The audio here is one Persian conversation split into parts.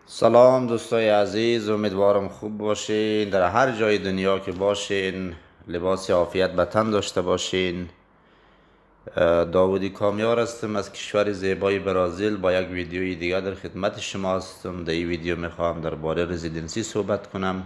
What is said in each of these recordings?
سلام دوستای عزیز، امیدوارم خوب باشین. در هر جای دنیا که باشین لباس عافیت به تن داشته باشین. داودی کامیار هستم از کشور زیبای برازیل. با یک ویدیوی دیگر در خدمت شما هستم. در این ویدیو میخوام درباره رزیدنسی صحبت کنم.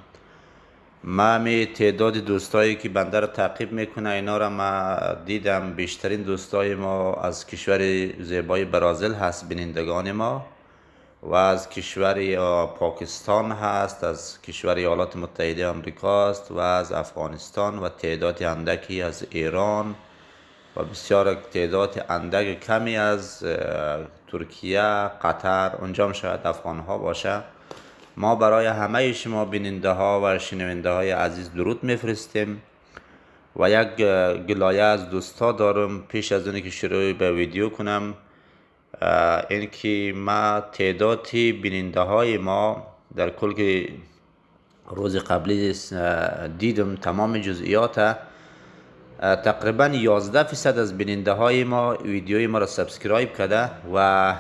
می تعداد دوستایی که بنده را تعقیب میکنه اینا را ما دیدم. بیشترین دوستای ما از کشور زیبای برازیل هست، بینندگان ما، و از کشور پاکستان هست، از کشور ایالات متحده آمریکا است، و از افغانستان، و تعداد اندکی از ایران، و بسیار تعداد اندک کمی از ترکیه، قطر. اونجا هم شاید افغان ها باشه. ما برای همه شما بیننده ها و شنونده های عزیز درود میفرستیم. و یک گلایه از دوستا دارم پیش از اونی که شروع به ویدیو کنم، این که ما تعداد بیننده های ما در کل که روز قبلی دیدم تمام جزئیات، تقریبا 11% از بیننده های ما ویدیوی ما را سابسکرایب کرده و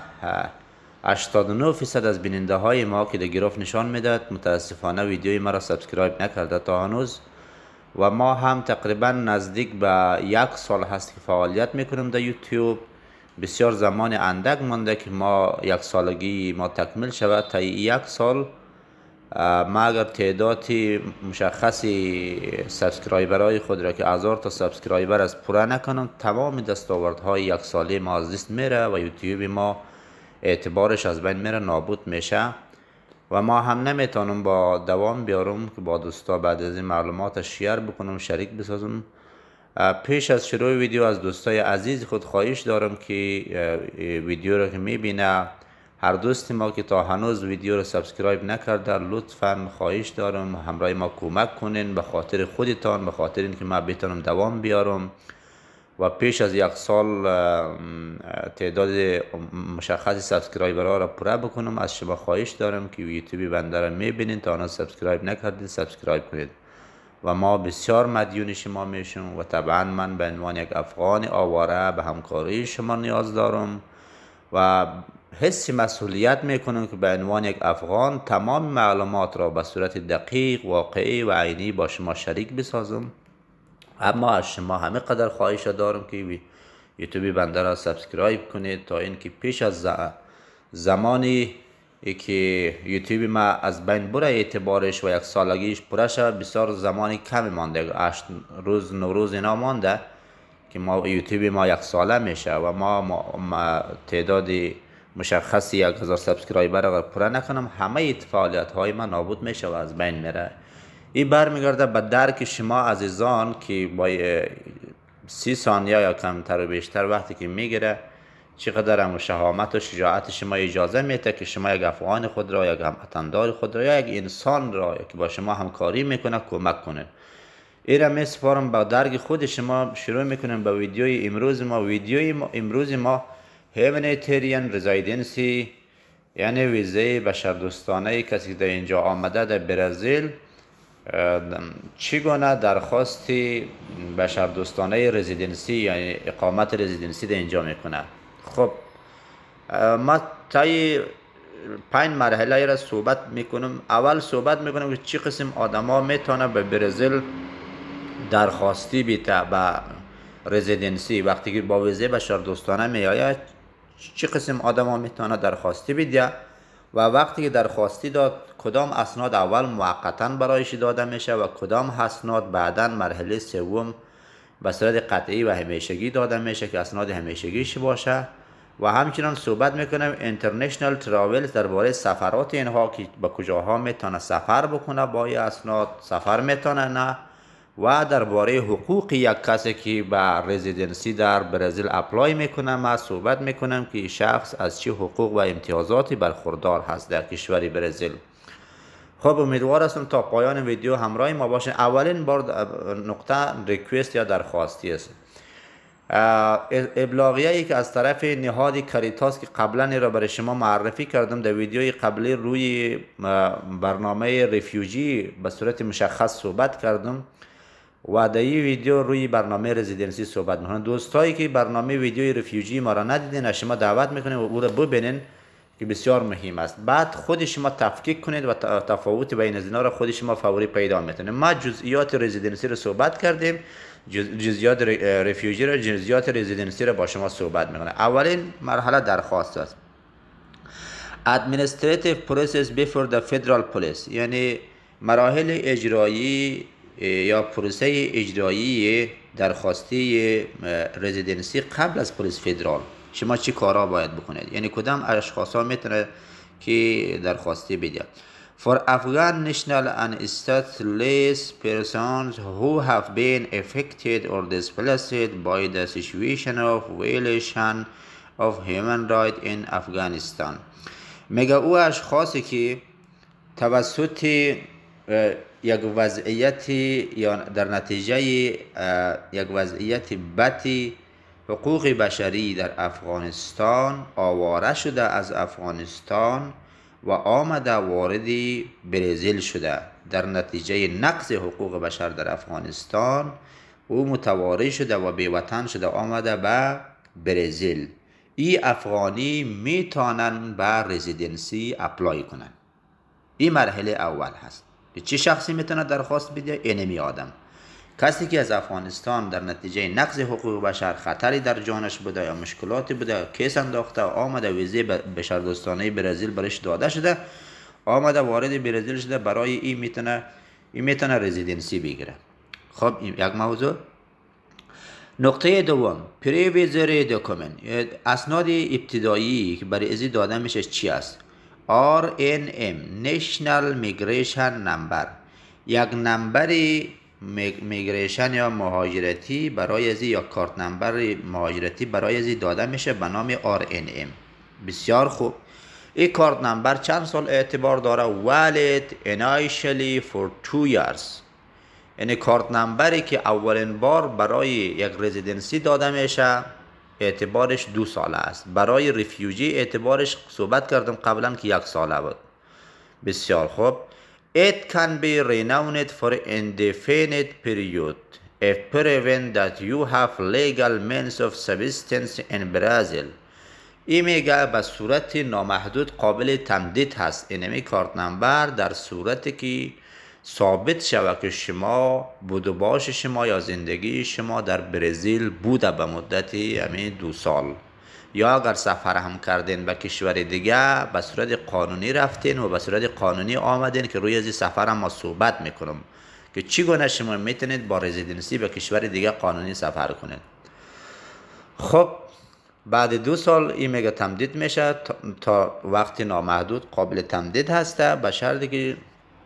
89% از بیننده های ما که در گراف نشان میداد متاسفانه ویدیوی ما را سابسکرایب نکرده تا هنوز. و ما هم تقریبا نزدیک به 1 سال هست که فعالیت میکنیم در یوتیوب. بسیار زمان اندک مانده که ما 1 سالگی ما تکمیل شود. تا 1 سال ما اگر تعداد مشخصی سابسکرایبرهای خود را که 1000 تا سابسکرایبر از پوره نکنم، تمام دستاوردهای 1 ساله ما از دست میره و یوتیوب ما اعتبارش از بین میره، نابود میشه. و ما هم نمیتونم با دوام بیارم که با دوستا بعد از این معلومات شیر بکنم، شریک بسازم. پیش از شروع ویدیو از دوستای عزیز خود خواهش دارم که ویدیو را که میبینه، هر دوست ما که تا هنوز ویدیو را سابسکرایب نکرده، لطفا خواهش دارم همراه ما کمک کنین، به خاطر خودتان، به خاطر اینکه ما بتونم دوام بیارم و پیش از 1 سال تعداد مشخص سابسکرایبرها را پوره بکنم. از شما خواهش دارم که یوتیوب بنده را میبینین تا هنوز سابسکرایب نکردید سابسکرایب کنید و ما بسیار مدیون شما میشم. و طبعا من به عنوان یک افغان آواره به همکاری شما نیاز دارم و حس مسئولیت میکنم که به عنوان یک افغان تمام معلومات را به صورت دقیق، واقعی و عینی با شما شریک بسازم. اما از شما همه قدر خواهش دارم که یوتیوب بنده را سابسکرایب کنید تا اینکه پیش از زمانی که یوتیوب ما از بین بره، اعتبارش و 1 سالگیش پره شد، بسیار زمانی کمی مانده، 8 روز 9 روز اینا مانده که ما یوتیوب ما 1 ساله میشه و ما تعداد مشخصی 1000 سابسکرایبر اگر پوره نکنم، همه فعالیت های ما نابود میشه و از بین میره. این برمیگرده به درک شما عزیزان که با 30 ثانیه یا کمتر و بیشتر وقتی که میگیره، چقدر هم شهامت و شجاعت شما اجازه میده که شما یک افغان خود را، یک هموطندار خود را، یا یک انسان را که با شما همکاری میکنه کمک کنه. این را می سپارم با درک خود شما. شروع میکنیم با ویدیوی امروز ما. ویدیوی امروز ما Humanitarian Residency، یعنی ویزه بشردوستانه کسی در اینجا آمده در برزیل چگونه درخواستی بشردوستانه رزیدنسی یعنی اقامت رزیدنسی در اینجا میکنه. خب ما تای 5 مرحله را صحبت میکنم. اول صحبت میکنم که چی قسم آدما میتونه به برزیل درخواستی بیته به رزیدنسی. وقتی که با ویزه بشردوستانه میآید چی قسم آدما میتونه درخواستی بیده و وقتی که درخواستی داد کدام اسناد اول موقتا برایش داده میشه و کدام اسناد بعدا مرحله سوم به صورت قطعی و همیشگی داده میشه که اسناد همیشگیش باشه. و همچنان صحبت میکنم اینترنشنال تراول، درباره سفرات اینها که به کجاها میتونه سفر بکنه با این اسناد، سفر میتونه نه، و درباره حقوق یک کسی که به رزیدنسی در برزیل اپلای میکنه ما صحبت میکنم که شخص از چه حقوق و امتیازاتی برخوردار هست در کشور برزیل. خب امیدوار هستم تا پایان ویدیو همراه ما باشین. اولین بار نقطه ریکوست یا درخواستی است. ابلاغیه ای که از طرف نهاد کاریتاس که قبلا را برای شما معرفی کردم در ویدیوی قبلی روی برنامه ریفیوجی به صورت مشخص صحبت کردم و در این ویدیو روی برنامه رزیدنسی صحبت میکنم. دوستایی که برنامه ویدیوی ریفیوجی ما را ندیدین، شما دعوت میکنیم و او را ببینین که بسیار مهم است. بعد خود شما تفکیک کنید و تفاوت بین از اینا را خود شما فوری پیدا میتونید. ما جزئیات رزیدنسی رو صحبت کردیم، جزئیات رفیوجی را، جزئیات رزیدنسی را با شما صحبت میکنه. اولین مرحله درخواست است. Administrative process before the federal police، یعنی مراحل اجرایی یا پروسه اجرایی درخواستی رزیدنسی قبل از پلیس فدرال. شما چی کارا باید بکنید؟ یعنی کدام اشخاص ها میتونه که درخواستی بده. For Afghan national and stateless persons who have been affected or displaced by the situation of violation of human rights in Afghanistan. میگه او اشخاصی که توسط یک وضعیت یا در نتیجه یک وضعیت بدی حقوق بشری در افغانستان آواره شده از افغانستان و آمده وارد برزیل شده، در نتیجه نقض حقوق بشر در افغانستان او متواری شده و بیوطن شده، آمده به برزیل. این افغانی میتونن به رزیدنسی اپلای کنن. این مرحله اول هست. چه شخصی میتونه درخواست بده؟ اینمی آدم، کسی که از افغانستان در نتیجه نقض حقوق بشر خطری در جانش بوده یا مشکلاتی بوده، کیس انداخته، آمده ویزه بشردوستانه برزیل برش داده شده، آمده وارد برزیل شده، برای این میتونه رزیدنسی بگیره. خب این یک موضوع. نقطه دوم، پریویزری دوکومنت، اسناد ابتدایی که برای ازی داده میشه چی است؟ RNM National Migration Number، یک نمبر میگریشن یا مهاجرتی برای ازی، یا کارت نمبر مهاجرتی برای ازی داده میشه به نام RNM. بسیار خوب. این کارت نمبر چند سال اعتبار داره؟ valid initially for 2 years. یعنی کارت نمبری که اولین بار برای یک رزیدنسی داده میشه اعتبارش 2 ساله است. برای رفیوجی اعتبارش صحبت کردم قبلا که 1 ساله بود. بسیار خوب. It can be renewed for indefinite period if proven that you have legal means of subsistence in Brazil. این میگه به صورت نامحدود قابل تمدید هست. اینمی کارت نمبر در صورتی که ثابت شود که شما بود و باش شما یا زندگی شما در برزیل بوده به مدت 2 سال، یا اگر سفر هم کردین به کشور دیگه به صورت قانونی رفتین و به صورت قانونی آمدین، که روی از سفر هم ما صحبت میکنم که چگونه شما میتونید با رزیدنسی به کشور دیگه قانونی سفر کنید. خب بعد 2 سال این میگه تمدید میشه تا وقت نامحدود قابل تمدید هسته، به شرطی که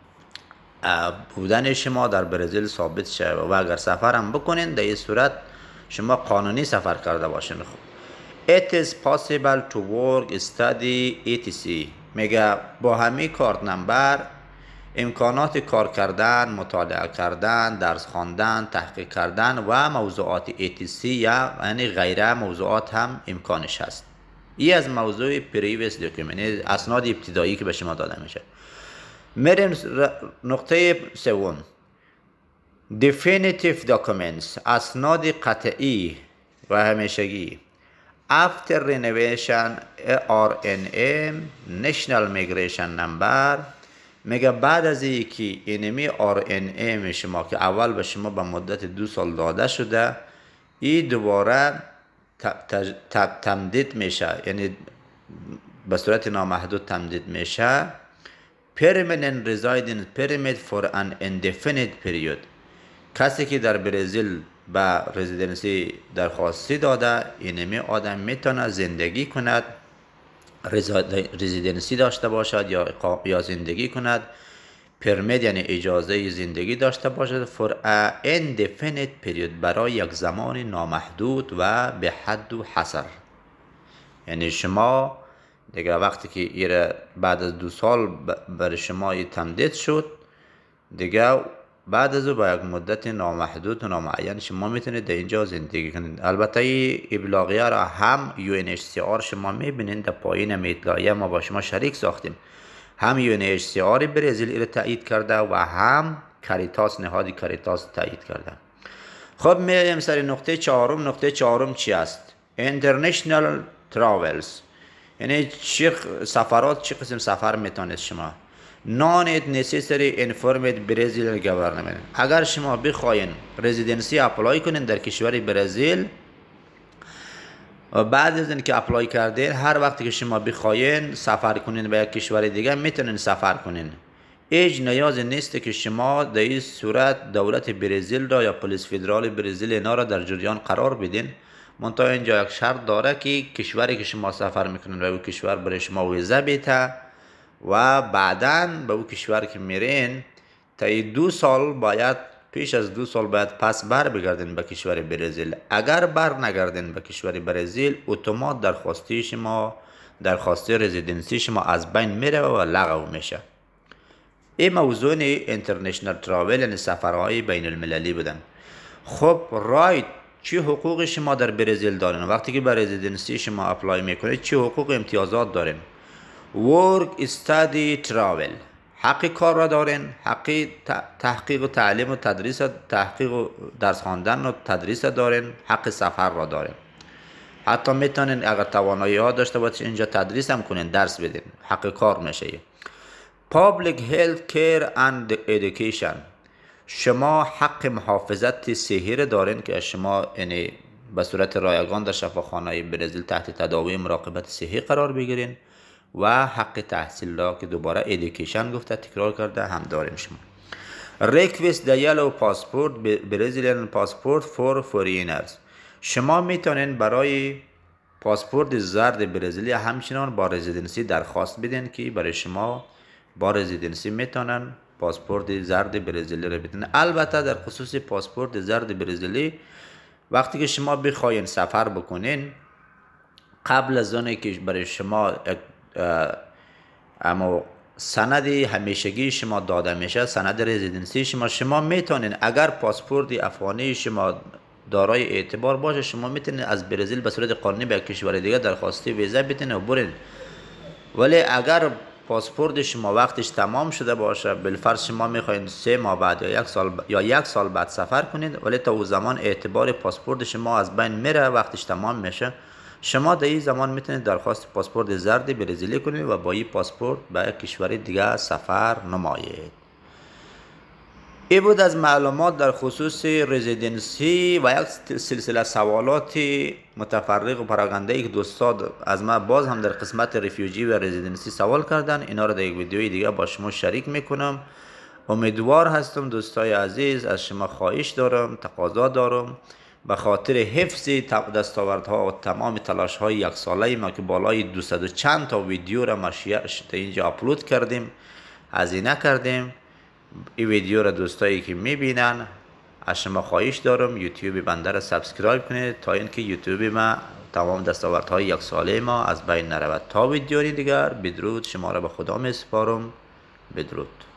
بودن شما در برزیل ثابت شه و اگر سفر هم بکنین در این صورت شما قانونی سفر کرده باشین. خب It is possible to work, study, etc. میگه با همین کارت نمبر امکانات کار کردن، مطالعه کردن، درس خواندن، تحقیق کردن و موضوعات etc یعنی غیره موضوعات هم امکانش هست. این از موضوع پریویس دوکیومنت، اسناد ابتدایی که به شما داده میشه. میریم نقطه سوم، definitive documents، اسناد قطعی و همیشگی. After renovation RNM National Migration Number، میگه بعد از اینکه اینمی RNM شما که اول به شما به مدت 2 سال داده شده، این دوباره تمدید میشه، یعنی به صورت نامحدود تمدید میشه. Permanent residence permit for an indefinite period، کسی که در برزیل به رزیدنسی درخواستی داده، اینمی آدم میتونه زندگی کند، رزیدنسی داشته باشد یا زندگی کند. پرمیت یعنی اجازه زندگی داشته باشد. for a indefinite period، برای یک زمان نامحدود و به حد و حصر. یعنی شما دیگه وقتی که ایره بعد از 2 سال برای شما تمدید شد، دیگه بعد از او با یک مدت نامحدود و نامعین شما میتونید در اینجا زندگی کنید. البته این ابلاغیه را هم UNHCR شما میبینید در پایین اطلاعیه ما با شما شریک ساختیم. هم UNHCR برزیل ایره تایید کرده و هم کاریتاس، نهاد کاریتاس تایید کرده. خب میریم سر نقطه چهارم. نقطه چهارم چی است؟ International Travels، یعنی چه سفرات، چه قسم سفر میتونید شما. non it necessary informed Brazilian government. اگر شما بخواین رزیدنسی اپلای کنین در کشور برزیل، بعد از اینکه اپلای کردین هر وقتی که شما بخواین سفر کنین به یک کشور دیگه میتونین سفر کنین. هیچ نیاز نیست که شما در این صورت دولت برزیل را یا پلیس فدرال برزیل اینا را در جریان قرار بدین. منتها اینجا یک شرط داره که کشوری که شما سفر میکنین به اون کشور برای شما ویزا بیته و بعداً به اون کشور که میرین تا 2 سال باید، پیش از 2 سال باید پس بر بگردین به کشور برزیل. اگر بر نگردین به کشور برزیل اتومات درخواستی رزیدنسی شما از بین میره و لغو میشه. این موضوع اینترنشنال تراول یعنی سفرهای بین المللی بودن. خب رایت، چه حقوق شما در برزیل دارین؟ وقتی که به رزیدنسی شما اپلای میکنید چه حقوق امتیازات دارین؟ work study travel، حق کار را دارین، حق تحقیق و تعلیم و تدریس، تحقیق و درس خواندن و تدریس دارین، حق سفر را دارین. حتی میتونین اگر توانایی ها داشته باشین اینجا تدریس هم کنین، درس بدین، حق کار میشه. public health care and education، شما حق محافظت صحی را دارین که شما یعنی به صورت رایگان در شفاخانه برزیل تحت تداوی مراقبت صحی قرار بگیرین و حق تحصیل را که دوباره ایدوکیشن گفته تکرار کرده هم داریم شما. request the yellow passport Brazilian passport for foreigners، شما میتونین برای پاسپورت زرد برزیلی همچنان با رزیدنسی درخواست بدین که برای شما با رزیدنسی میتونن پاسپورت زرد برزیلی رو بدین. البته در خصوص پاسپورت زرد برزیلی وقتی که شما بخواین سفر بکنین قبل از اون که برای شما اما سند همیشگی شما داده میشه، سند رزیدنسی شما میتونین اگر پاسپورت افغانی شما دارای اعتبار باشه شما میتونین از برزیل به صورت قانونی به کشور دیگه درخواستی ویزا بدین و برین. ولی اگر پاسپورت شما وقتش تمام شده باشه، بالفرض شما میخواین 3 ماه بعد یا یک سال بعد سفر کنید، ولی تا اون زمان اعتبار پاسپورت شما از بین میره، وقتش تمام میشه، شما در این زمان میتونید درخواست پاسپورت زرد برزیلی کنید و با این پاسپورت به کشور دیگه سفر نمایید. این بود از معلومات در خصوص رزیدنسی و یک سلسله سوالات متفرق و پراکنده که دوستان از ما باز هم در قسمت ریفیوجی و رزیدنسی سوال کردن. اینا رو در یک ویدیوی دیگه با شما شریک میکنم. امیدوار هستم دوستای عزیز، از شما خواهش دارم، تقاضا دارم به خاطر حفظ دستاوردها و تمام تلاش های یک ساله ما که بالای 200 و چند تا ویدیو را ما اینجا اپلود کردیم، هزینه کردیم. این ویدیو را دوستایی که میبینن از شما خواهش دارم یوتیوب بنده را سابسکرایب کنید تا اینکه یوتیوب ما تمام دستاوردهای یک ساله ما از بین نرود. تا ویدیوی دیگر بدرود، شما را به خدا میسپارم. بدرود.